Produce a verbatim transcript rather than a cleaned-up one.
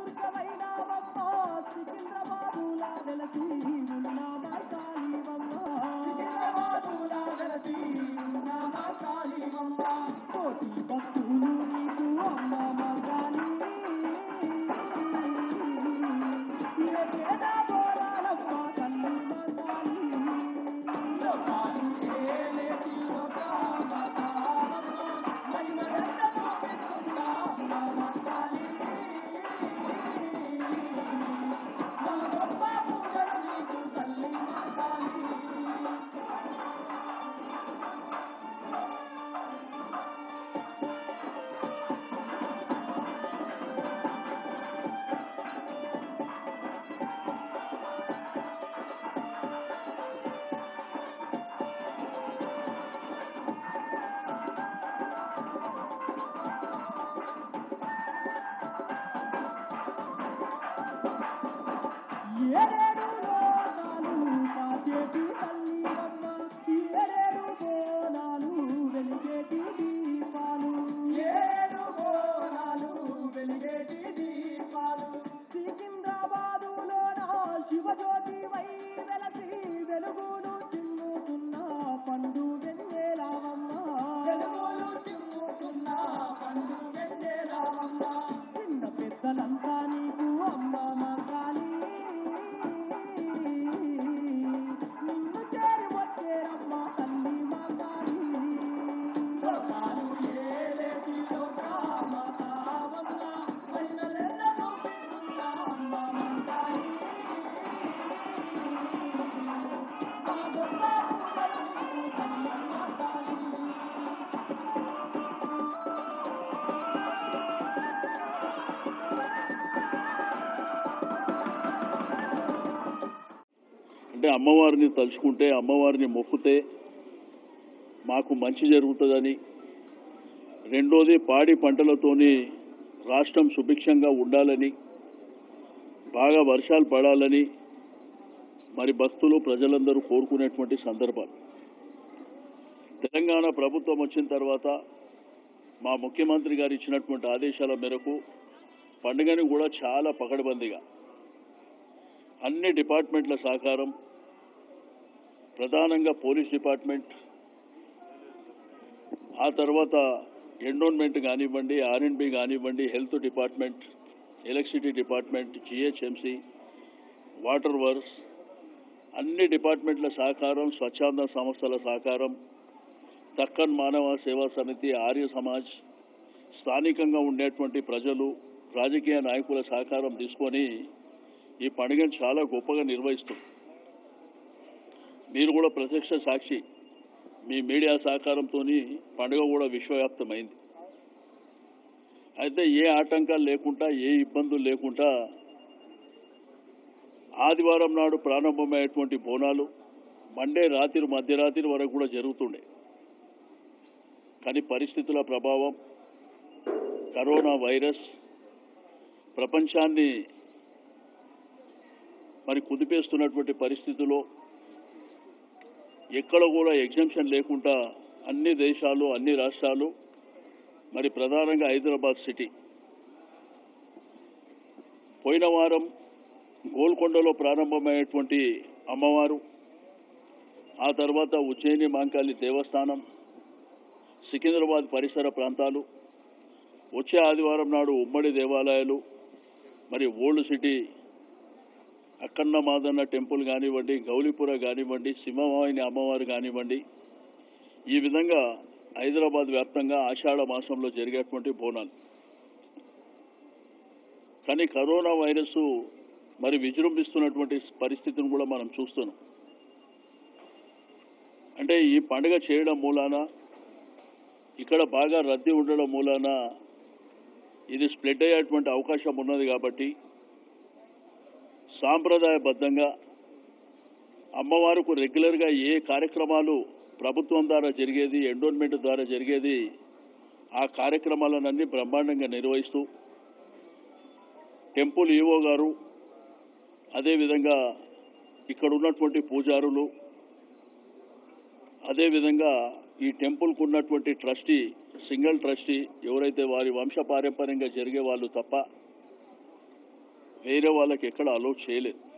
అంటే అమ్మవారిని తలుచుకుంటే అమ్మవారిని మొక్కుతే మాకు మంచి జరుగుతుందని, రెండోది పాడి పంటలతోని రాష్ట్రం సుభిక్షంగా ఉండాలని, బాగా వర్షాలు పడాలని మరి భక్తులు ప్రజలందరూ కోరుకునేటువంటి సందర్భాలు. తెలంగాణ ప్రభుత్వం వచ్చిన తర్వాత మా ముఖ్యమంత్రి గారు ఇచ్చినటువంటి ఆదేశాల మేరకు పండుగని కూడా చాలా పకడ్బందీగా అన్ని డిపార్ట్మెంట్ల సహకారం, ప్రధానంగా పోలీస్ డిపార్ట్మెంట్, ఆ తర్వాత ఎండోన్మెంట్ కానివ్వండి, ఆర్ అండ్ బి కానివ్వండి, health department, electricity department, GHMC, water works, అన్ని డిపార్ట్మెంట్ల సహకారం, స్వచ్ఛంద సంస్థల సహకారం, దక్కన్ మానవ సేవా సమితి, ఆర్య సమాజ్, స్థానికంగా ఉండేటువంటి ప్రజలు, రాజకీయ నాయకుల సహకారం తీసుకొని ఈ పండుగను చాలా గొప్పగా నిర్వహిస్తుంది. మీరు కూడా ప్రత్యక్ష సాక్షి. మీ మీడియా సహకారంతో పండుగ కూడా విశ్వవ్యాప్తమైంది. అయితే ఏ ఆటంకాలు లేకుండా, ఏ ఇబ్బందులు లేకుండా ఆదివారం నాడు ప్రారంభమయ్యేటువంటి బోనాలు మండే రాత్రి మధ్యరాత్రి వరకు కూడా జరుగుతుండే. కానీ పరిస్థితుల ప్రభావం, కరోనా వైరస్ ప్రపంచాన్ని మరి కుదిపేస్తున్నటువంటి పరిస్థితుల్లో ఎక్కడ కూడా ఎగ్జంప్షన్ లేకుండా అన్ని దేశాలు, అన్ని రాష్ట్రాలు, మరి ప్రధానంగా హైదరాబాద్ సిటీ పోయిన వారం గోల్కొండలో ప్రారంభమయ్యేటువంటి అమ్మవారు, ఆ తర్వాత ఉజ్జయిని మాంకాళి దేవస్థానం, సికింద్రాబాద్ పరిసర ప్రాంతాలు, వచ్చే ఆదివారం నాడు ఉమ్మడి దేవాలయాలు, మరి old city Akkanna Madanna temple కానివ్వండి, గౌలిపుర కానివ్వండి, సింహవాహిని అమ్మవారు కానివ్వండి, ఈ విధంగా హైదరాబాద్ వ్యాప్తంగా ఆషాఢ మాసంలో జరిగేటువంటి బోనాలు. కానీ కరోనా వైరస్ మరి విజృంభిస్తున్నటువంటి పరిస్థితిని కూడా మనం చూస్తున్నాం. అంటే ఈ పండుగ చేయడం మూలాన, ఇక్కడ బాగా రద్దీ ఉండడం మూలాన ఇది స్ప్రెడ్ అయ్యేటువంటి అవకాశం ఉన్నది. కాబట్టి సాంప్రదాయబద్ధంగా అమ్మవారికి రెగ్యులర్గా ఏ కార్యక్రమాలు ప్రభుత్వం ద్వారా జరిగేది, ఎండోన్మెంట్ ద్వారా జరిగేది, ఆ కార్యక్రమాలన్నీ బ్రహ్మాండంగా నిర్వహిస్తూ టెంపుల్ ఈవో గారు, అదేవిధంగా ఇక్కడ ఉన్నటువంటి పూజారులు, అదేవిధంగా ఈ టెంపుల్కు ఉన్నటువంటి ట్రస్టీ, సింగిల్ ట్రస్టీ ఎవరైతే వారి వంశ పారంపర్యంగా జరిగే వాళ్ళు తప్ప వేరే వాళ్ళకి ఎక్కడ అలో చేయలేదు.